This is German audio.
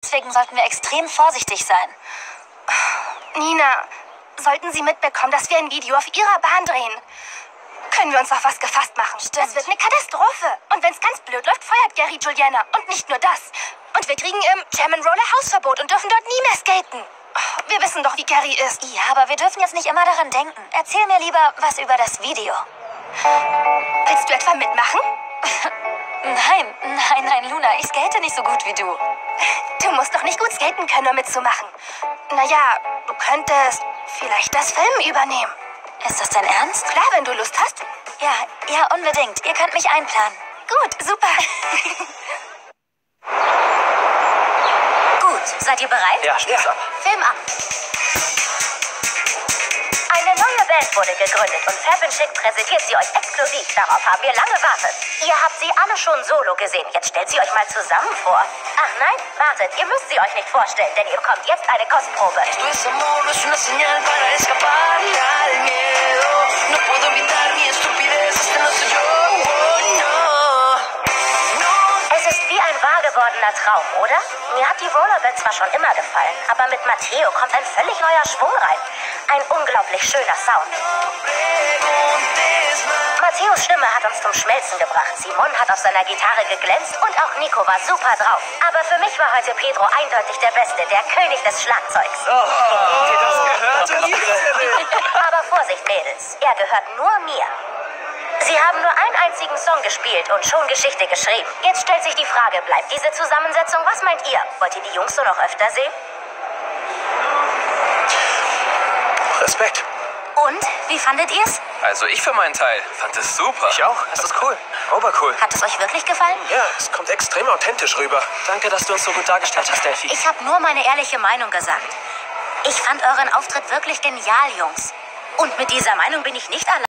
Deswegen sollten wir extrem vorsichtig sein. Nina, sollten Sie mitbekommen, dass wir ein Video auf Ihrer Bahn drehen, können wir uns auf was gefasst machen. Stimmt. Das wird eine Katastrophe. Und wenn es ganz blöd läuft, feuert Gary Juliana. Und nicht nur das. Und wir kriegen im Jam'n'Roller Hausverbot und dürfen dort nie mehr skaten. Wir wissen doch, wie Gary ist. Ja, aber wir dürfen jetzt nicht immer daran denken. Erzähl mir lieber was über das Video. Willst du etwa mitmachen? Nein, Luna, ich skate nicht so gut wie du. Du musst doch nicht gut skaten können, um mitzumachen. Naja, du könntest vielleicht das Filmen übernehmen. Ist das dein Ernst? Klar, wenn du Lust hast. Ja, unbedingt. Ihr könnt mich einplanen. Gut, super. Gut, seid ihr bereit? Ja, schließ ab. Film ab. Eine neue Band wurde gegründet und Fab&Chick präsentiert sie euch exklusiv. Darauf haben wir lange gewartet. Ihr habt sie alle schon solo gesehen. Jetzt stellt sie euch mal zusammen vor. Ach nein, wartet, ihr müsst sie euch nicht vorstellen, denn ihr bekommt jetzt eine Kostprobe. Es ist wie ein wahr gewordener Traum, oder? Mir hat die Rollerband zwar schon immer gefallen, aber mit Matteo kommt ein völlig neuer Schwung rein. Ein unglaublich schöner Sound. Matteos Stimme hat uns zum Schmelzen gebracht. Simon hat auf seiner Gitarre geglänzt und auch Nico war super drauf. Aber für mich war heute Pedro eindeutig der Beste, der König des Schlagzeugs. Aber Vorsicht, Mädels, er gehört nur mir. Sie haben nur einen einzigen Song gespielt und schon Geschichte geschrieben. Jetzt stellt sich die Frage, bleibt diese Zusammensetzung? Was meint ihr? Wollt ihr die Jungs so noch öfter sehen? Respekt. Und? Wie fandet ihr's? Also ich für meinen Teil fand es super. Ich auch. Das ist cool. Obercool. Hat es euch wirklich gefallen? Ja, es kommt extrem authentisch rüber. Danke, dass du uns so gut dargestellt hast, Delphi. Ich habe nur meine ehrliche Meinung gesagt. Ich fand euren Auftritt wirklich genial, Jungs. Und mit dieser Meinung bin ich nicht allein.